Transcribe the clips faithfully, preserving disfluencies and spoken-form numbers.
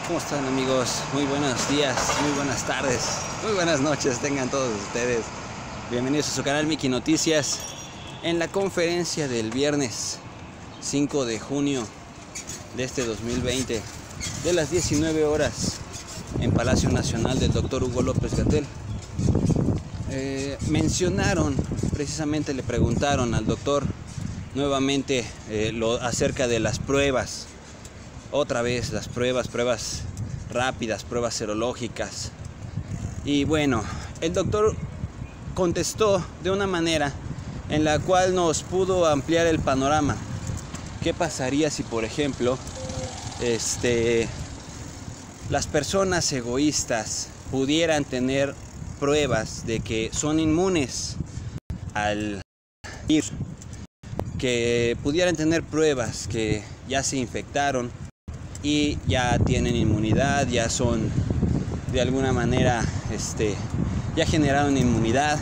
¿Cómo están, amigos? Muy buenos días, muy buenas tardes, muy buenas noches tengan todos ustedes. Bienvenidos a su canal Miki Noticias. En la conferencia del viernes cinco de junio de este dos mil veinte, de las diecinueve horas, en Palacio Nacional del doctor Hugo López-Gatell, eh, mencionaron, precisamente le preguntaron al doctor nuevamente eh, lo, acerca de las pruebas. Otra vez las pruebas, pruebas rápidas, pruebas serológicas. Y bueno, el doctor contestó de una manera en la cual nos pudo ampliar el panorama. ¿Qué pasaría si, por ejemplo, este, las personas egoístas pudieran tener pruebas de que son inmunes al virus? Que pudieran tener pruebas que ya se infectaron y ya tienen inmunidad, ya son de alguna manera, este, ya generaron inmunidad,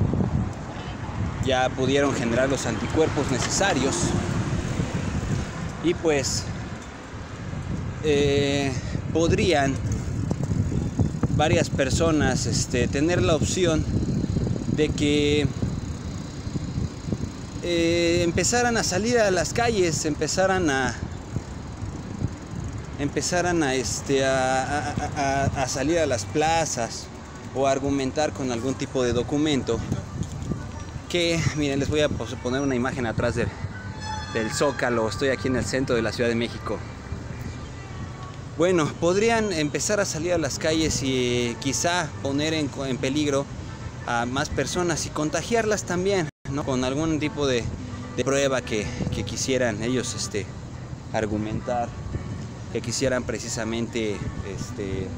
ya pudieron generar los anticuerpos necesarios y pues eh, podrían varias personas este, tener la opción de que eh, empezaran a salir a las calles, empezaran a empezaran a, este, a, a, a, a salir a las plazas o a argumentar con algún tipo de documento que, miren, les voy a poner una imagen atrás de, del Zócalo. Estoy aquí en el centro de la Ciudad de México. Bueno, podrían empezar a salir a las calles y quizá poner en, en peligro a más personas y contagiarlas también, ¿no? Con algún tipo de, de prueba que, que quisieran ellos este, argumentar, que quisieran precisamente este,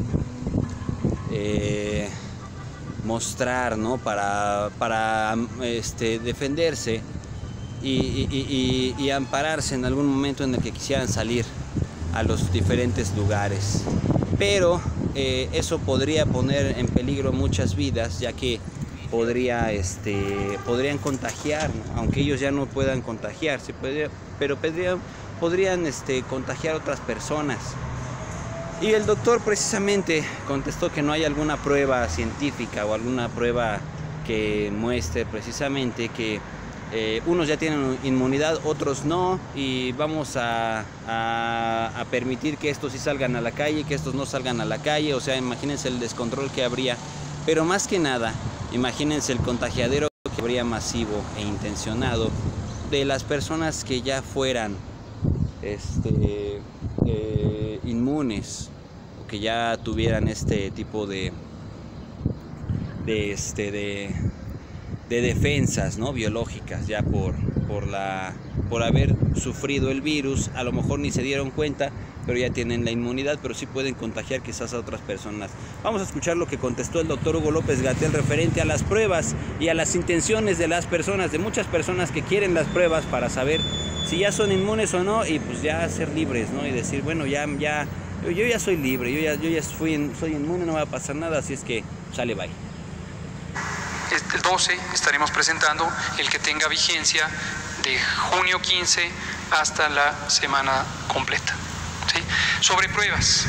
eh, mostrar, ¿no? Para, para este, defenderse y, y, y, y ampararse en algún momento en el que quisieran salir a los diferentes lugares. Pero eh, eso podría poner en peligro muchas vidas, ya que podría, este, podrían contagiar, ¿no? Aunque ellos ya no puedan contagiarse, podría, pero podrían podrían este, contagiar a otras personas. Y el doctor precisamente contestó que no hay alguna prueba científica o alguna prueba que muestre precisamente que eh, unos ya tienen inmunidad, otros no, y vamos a, a, a permitir que estos sí salgan a la calle, que estos no salgan a la calle. O sea, imagínense el descontrol que habría, pero más que nada, imagínense el contagiadero que habría masivo e intencionado de las personas que ya fueran Este, eh, inmunes, o que ya tuvieran este tipo de de, este, de, de defensas, ¿no? biológicas, ya por, por, la, por haber sufrido el virus. A lo mejor ni se dieron cuenta, pero ya tienen la inmunidad, pero sí pueden contagiar quizás a otras personas. Vamos a escuchar lo que contestó el doctor Hugo López-Gatell referente a las pruebas y a las intenciones de las personas, de muchas personas que quieren las pruebas para saber si ya son inmunes o no, y pues ya ser libres, ¿no? Y decir, bueno, ya, ya, yo, yo ya soy libre, yo ya, yo ya fui, soy inmune, no va a pasar nada, así es que sale, bye. El doce estaremos presentando el que tenga vigencia de junio quince hasta la semana completa, ¿sí? Sobre pruebas.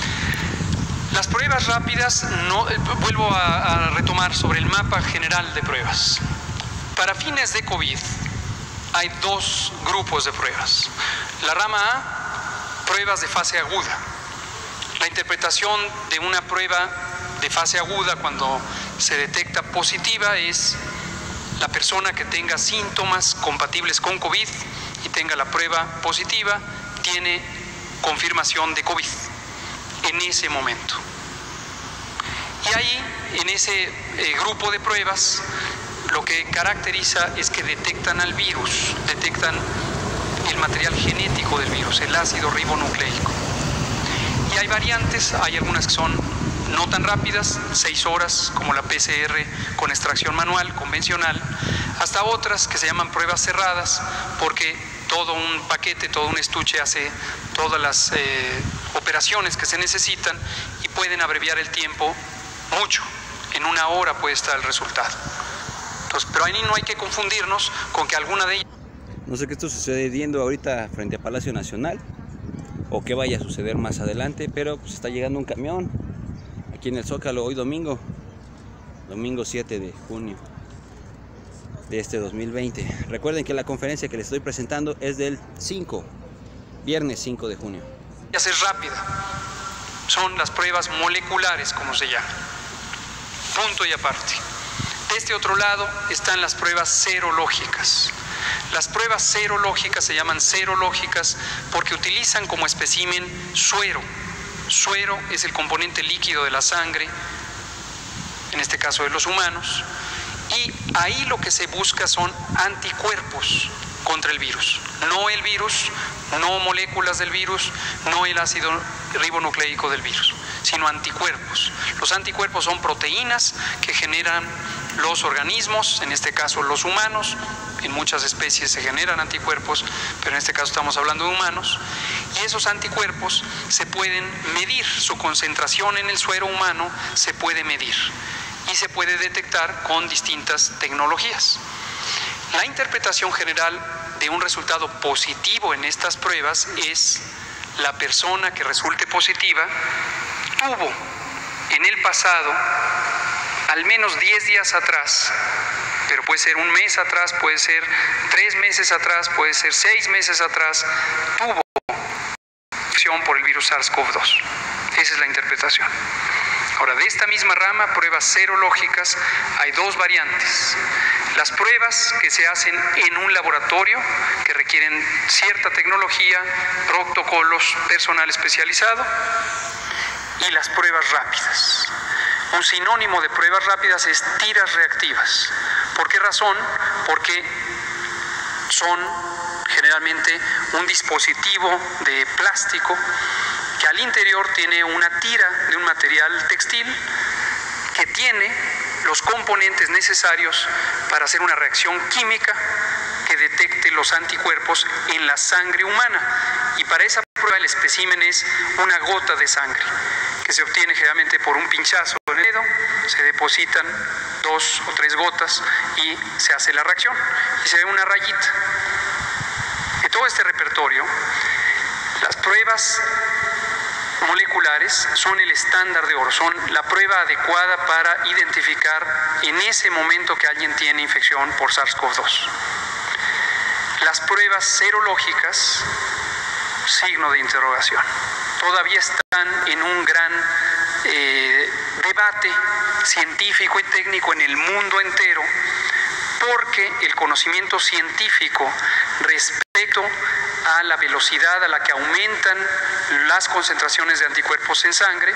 Las pruebas rápidas, no, vuelvo a, a retomar sobre el mapa general de pruebas. Para fines de COVID, hay dos grupos de pruebas. La rama A, pruebas de fase aguda. La interpretación de una prueba de fase aguda cuando se detecta positiva es la persona que tenga síntomas compatibles con COVID y tenga la prueba positiva, tiene confirmación de COVID en ese momento. Y ahí, en ese eh, grupo de pruebas, lo que caracteriza es que detectan al virus, detectan el material genético del virus, el ácido ribonucleico. Y hay variantes, hay algunas que son no tan rápidas, seis horas, como la P C R con extracción manual, convencional, hasta otras que se llaman pruebas cerradas, porque todo un paquete, todo un estuche hace todas las eh, operaciones que se necesitan y pueden abreviar el tiempo mucho. En una hora puede estar el resultado. Entonces, pero ahí no hay que confundirnos con que alguna de ellas... No sé qué está sucediendo ahorita frente a Palacio Nacional. o qué vaya a suceder más adelante, pero pues está llegando un camión aquí en el Zócalo hoy domingo, domingo siete de junio de este dos mil veinte. Recuerden que la conferencia que les estoy presentando es del cinco, viernes cinco de junio. Ya es rápida, son las pruebas moleculares, como se llama, punto y aparte. De este otro lado están las pruebas serológicas. Las pruebas serológicas se llaman serológicas porque utilizan como espécimen suero. Suero es el componente líquido de la sangre, en este caso de los humanos, y ahí lo que se busca son anticuerpos contra el virus. No el virus, no moléculas del virus, no el ácido ribonucleico del virus, sino anticuerpos. Los anticuerpos son proteínas que generan los organismos, en este caso los humanos. En muchas especies se generan anticuerpos, pero en este caso estamos hablando de humanos. Y esos anticuerpos se pueden medir, su concentración en el suero humano se puede medir y se puede detectar con distintas tecnologías. La interpretación general de un resultado positivo en estas pruebas es la persona que resulte positiva tuvo en el pasado, al menos diez días atrás, pero puede ser un mes atrás, puede ser tres meses atrás, puede ser seis meses atrás, tuvo infección por el virus SARS CoV dos. Esa es la interpretación. Ahora, de esta misma rama, pruebas serológicas, hay dos variantes. Las pruebas que se hacen en un laboratorio, que requieren cierta tecnología, protocolos, personal especializado, y las pruebas rápidas. Un sinónimo de pruebas rápidas es tiras reactivas. ¿Por qué razón? Porque son generalmente un dispositivo de plástico que al interior tiene una tira de un material textil que tiene los componentes necesarios para hacer una reacción química que detecte los anticuerpos en la sangre humana. Y para esa prueba el espécimen es una gota de sangre que se obtiene generalmente por un pinchazo en el dedo, se depositan dos o tres gotas y se hace la reacción y se ve una rayita. De todo este repertorio, las pruebas moleculares son el estándar de oro, son la prueba adecuada para identificar en ese momento que alguien tiene infección por SARS CoV dos. Las pruebas serológicas, signo de interrogación. Todavía están en un gran eh, debate científico y técnico en el mundo entero, porque el conocimiento científico respecto a la velocidad a la que aumentan las concentraciones de anticuerpos en sangre,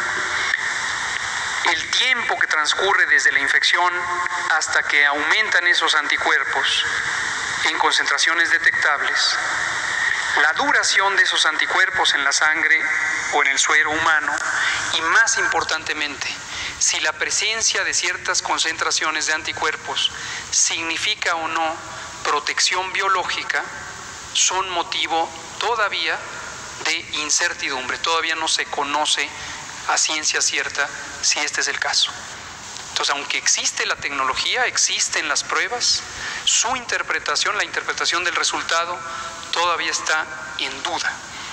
el tiempo que transcurre desde la infección hasta que aumentan esos anticuerpos en concentraciones detectables, la duración de esos anticuerpos en la sangre o en el suero humano, y más importantemente, si la presencia de ciertas concentraciones de anticuerpos significa o no protección biológica, son motivo todavía de incertidumbre. Todavía no se conoce a ciencia cierta si este es el caso. Entonces, aunque existe la tecnología, existen las pruebas, su interpretación, la interpretación del resultado, todavía está en duda.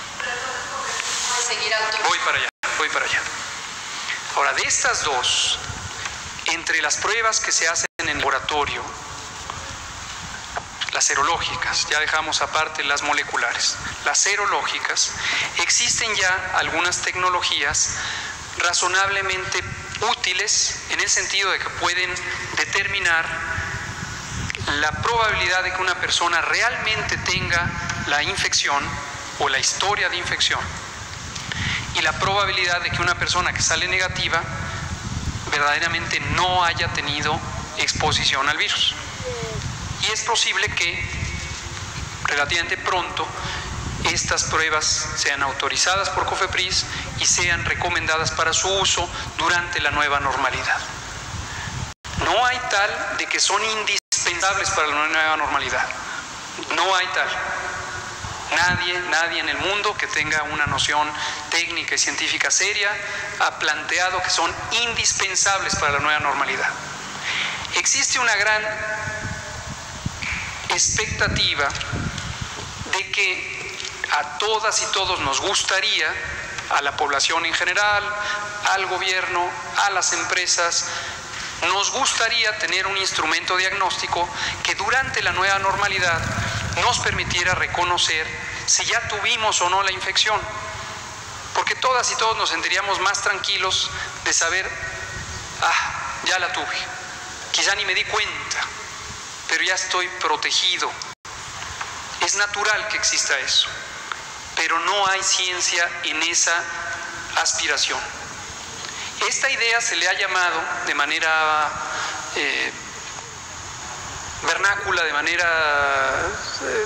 Voy para allá, voy para allá. Ahora, de estas dos, entre las pruebas que se hacen en el laboratorio, las serológicas, ya dejamos aparte las moleculares, las serológicas, existen ya algunas tecnologías razonablemente útiles en el sentido de que pueden determinar la probabilidad de que una persona realmente tenga la infección o la historia de infección y la probabilidad de que una persona que sale negativa verdaderamente no haya tenido exposición al virus. Y es posible que relativamente pronto estas pruebas sean autorizadas por COFEPRIS y sean recomendadas para su uso durante la nueva normalidad. No hay tal de que son indispensables para la nueva normalidad. No hay tal. Nadie, nadie en el mundo que tenga una noción técnica y científica seria ha planteado que son indispensables para la nueva normalidad. Existe una gran expectativa de que a todas y todos nos gustaría, a la población en general, al gobierno, a las empresas, nos gustaría tener un instrumento diagnóstico que durante la nueva normalidad nos permitiera reconocer si ya tuvimos o no la infección, porque todas y todos nos sentiríamos más tranquilos de saber, ah, ya la tuve, quizá ni me di cuenta, pero ya estoy protegido. Es natural que exista eso, pero no hay ciencia en esa aspiración. Esta idea se le ha llamado de manera eh, vernácula, de manera eh,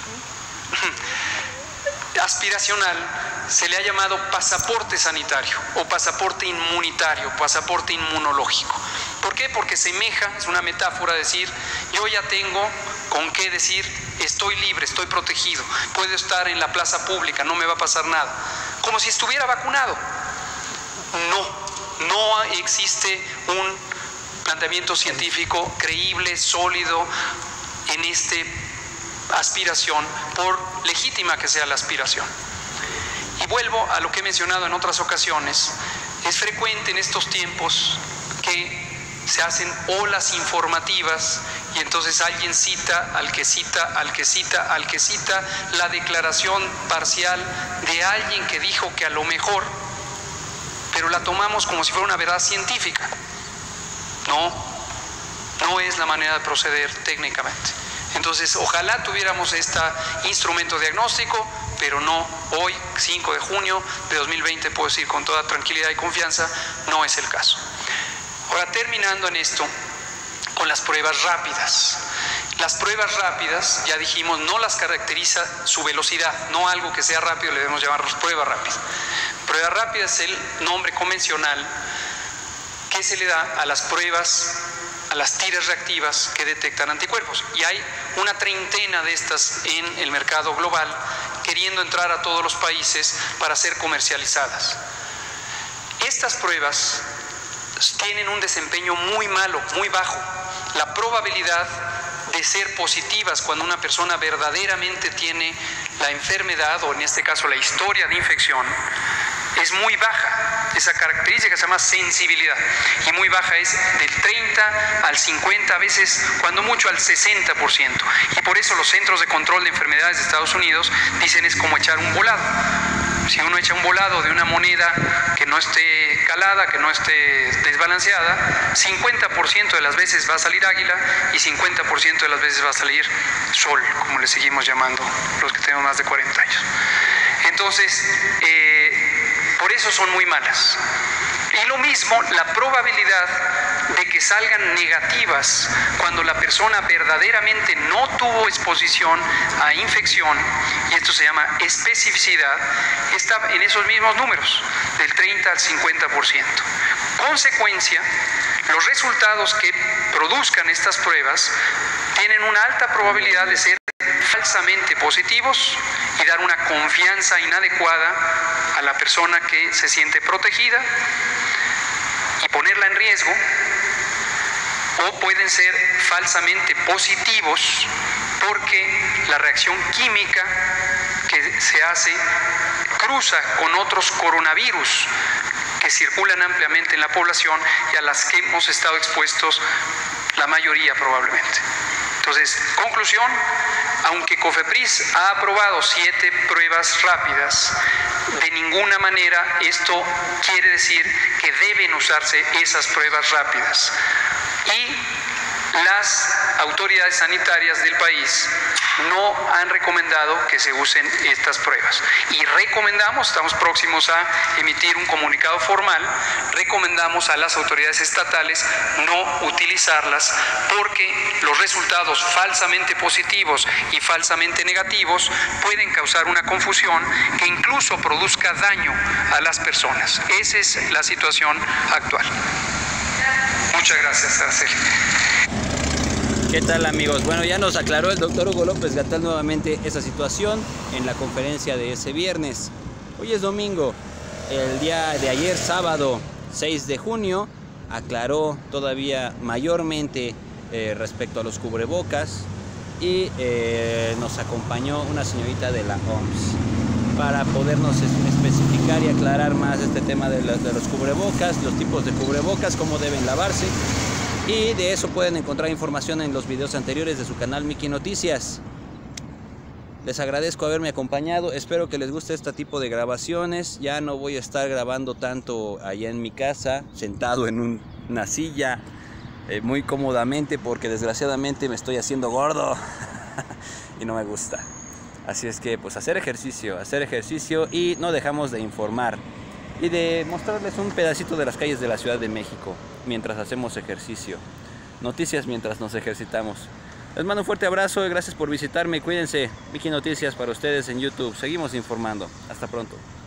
aspiracional, se le ha llamado pasaporte sanitario o pasaporte inmunitario, pasaporte inmunológico. ¿Por qué? Porque semeja, es una metáfora decir, yo ya tengo con qué decir, estoy libre, estoy protegido, puedo estar en la plaza pública, no me va a pasar nada, como si estuviera vacunado. No, no existe un planteamiento científico creíble, sólido en esta aspiración, por legítima que sea la aspiración. Y vuelvo a lo que he mencionado en otras ocasiones, es frecuente en estos tiempos que se hacen olas informativas y entonces alguien cita al que cita, al que cita, al que cita la declaración parcial de alguien que dijo que a lo mejor, pero la tomamos como si fuera una verdad científica. No, no es la manera de proceder técnicamente. Entonces, ojalá tuviéramos este instrumento diagnóstico, pero no hoy, cinco de junio de dos mil veinte, puedo decir con toda tranquilidad y confianza, no es el caso. Ahora, terminando en esto, con las pruebas rápidas. Las pruebas rápidas, ya dijimos, no las caracteriza su velocidad, no algo que sea rápido le debemos llamar prueba rápida. Prueba rápida es el nombre convencional que se le da a las pruebas, a las tiras reactivas que detectan anticuerpos. Y hay una treintena de estas en el mercado global, queriendo entrar a todos los países para ser comercializadas. Estas pruebas tienen un desempeño muy malo, muy bajo. La probabilidad de ser positivas cuando una persona verdaderamente tiene la enfermedad, o en este caso la historia de infección, es muy baja. Esa característica se llama sensibilidad, y muy baja es del treinta al cincuenta, a veces cuando mucho al sesenta por ciento. Y por eso los Centros de Control de Enfermedades de Estados Unidos dicen es como echar un volado. Si uno echa un volado de una moneda que no esté calada, que no esté desbalanceada, cincuenta por ciento de las veces va a salir águila y cincuenta por ciento de las veces va a salir sol, como le seguimos llamando los que tenemos más de cuarenta años. Entonces, eh, por eso son muy malas. Y lo mismo, la probabilidad de que salgan negativas cuando la persona verdaderamente no tuvo exposición a infección, y esto se llama especificidad, está en esos mismos números, del treinta al cincuenta por ciento. Consecuencia, los resultados que produzcan estas pruebas tienen una alta probabilidad de ser falsamente positivos y dar una confianza inadecuada a la persona que se siente protegida y ponerla en riesgo, o pueden ser falsamente positivos porque la reacción química que se hace cruza con otros coronavirus que circulan ampliamente en la población y a las que hemos estado expuestos la mayoría probablemente. Entonces, conclusión, aunque COFEPRIS ha aprobado siete pruebas rápidas, de ninguna manera esto quiere decir que deben usarse esas pruebas rápidas. Y las autoridades sanitarias del país no han recomendado que se usen estas pruebas. Y recomendamos, estamos próximos a emitir un comunicado formal, recomendamos a las autoridades estatales no utilizarlas porque los resultados falsamente positivos y falsamente negativos pueden causar una confusión que incluso produzca daño a las personas. Esa es la situación actual. Muchas gracias, Araceli. ¿Qué tal, amigos? Bueno, ya nos aclaró el doctor Hugo López-Gatell nuevamente esa situación en la conferencia de ese viernes. Hoy es domingo, el día de ayer, sábado seis de junio, aclaró todavía mayormente eh, respecto a los cubrebocas y eh, nos acompañó una señorita de la O M S. para podernos especificar y aclarar más este tema de, la, de los cubrebocas, los tipos de cubrebocas, cómo deben lavarse. Y de eso pueden encontrar información en los videos anteriores de su canal Miki Noticias. Les agradezco haberme acompañado, espero que les guste este tipo de grabaciones. Ya no voy a estar grabando tanto allá en mi casa, sentado en un, una silla, eh, muy cómodamente, porque desgraciadamente me estoy haciendo gordo y no me gusta. Así es que pues hacer ejercicio, hacer ejercicio y no dejamos de informar y de mostrarles un pedacito de las calles de la Ciudad de México mientras hacemos ejercicio. Noticias mientras nos ejercitamos. Les mando un fuerte abrazo y gracias por visitarme. Cuídense. Miki Noticias para ustedes en YouTube. Seguimos informando. Hasta pronto.